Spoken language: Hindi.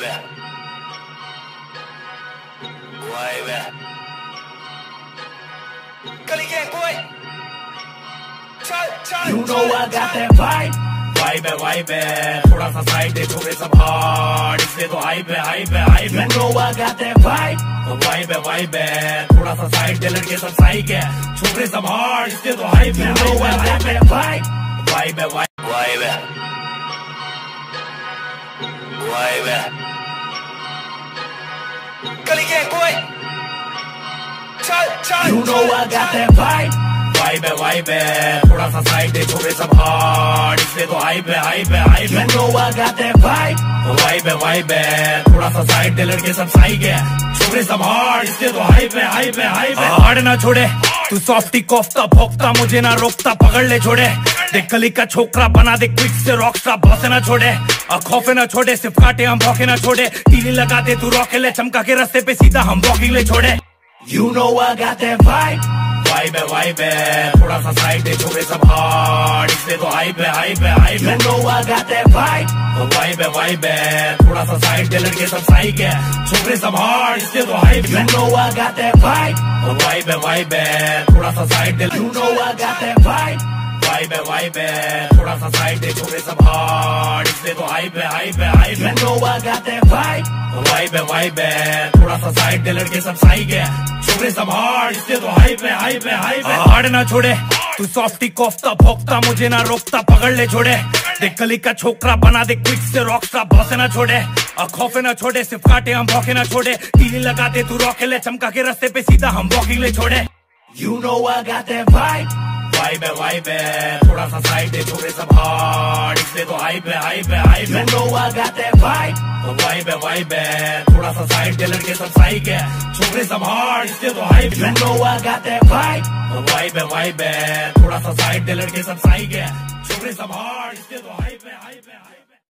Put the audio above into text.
You know I got that vibe. Vibe है, थोड़ा सा साइड दे छोरे सब हार्ड, इसलिए तो हाइप है. You know I got that vibe. Vibe है, थोड़ा सा साइड दे लड़के सब साइक है, छोरे सब हार्ड, इसलिए तो हाइप है. You know I got that vibe. Vibe है. You know I got that vibe. Vibe है, थोड़ा सा साइड दे छोरे सब हार्ड, इसलिए तो हाइप है. You know I got that vibe. Vibe है, थोड़ा सा साइड दे लड़के सब साइक है, छोरे सब हार्ड, इसलिए तो हाइप है. हार्ड ना छोड़े तू सॉफ्टी कोफ्ता भोगता, मुझे ना रोकता, पकड़ ले छोड़े. देख गली का छोकरा बना दे क्विक से रॉकस्टार, बॉसे ना छोड़े, खौफे ना छोड़े, सिर्फ काटे हम भौके ना छोड़े. तीली लगा दे तू रॉके ले, चमका के रास्ते पे सीधा हम वॉकिंग ले छोड़े. You know I got that vibe. Vibe है, थोड़ा सा साइड दे छोरे सब हार्ड, इसलिए तो हाइप है. You know I got that vibe. Vibe है, थोड़ा सा साइड दे लड़के सब साइक है, छोरे सब हार्ड, इसलिए तो हाइप है. You know I got that vibe. Vibe है, थोड़ा सा साइड दे. You know I got that vibe. Vibe है, थोड़ा सा साइड दे छोरे सब हार्ड, इसलिए तो हाइप है. You know I got that vibe. Vibe है, थोड़ा सा साइड दे लड़के सब साइक है, छोरे सब हार्ड, इसलिए तो हाइप है. हार्ड ना छोड़े तू सॉफ्टी कोफ्ता भोगता, मुझे ना रोकता, पकड़ ले छोड़े. देख गली का छोकरा बना दे क्विक से रॉकस्टार, बॉसे ना छोड़े, खौफे ना छोड़े, सिर्फ काटे हम भौके ना छोड़े. तीली लगा दे तू रॉके ले, चमका के रास्ते पे सीधा हम वॉकिंग ले छोड़े. You know I got that vibe. Vibe है, थोड़ा सा साइड दे छोरे सब हार्ड, इसलिए तो हाइप है. You know I got that vibe. Vibe है, थोड़ा सा साइड दे लड़के सब साइक है, छोरे सब हार्ड, इसलिए तो हाइप है. You know I got that vibe. Vibe है, थोड़ा सा साइड दे लड़के सब साइक है, छोरे सब हार्ड, इसलिए तो हाइप है.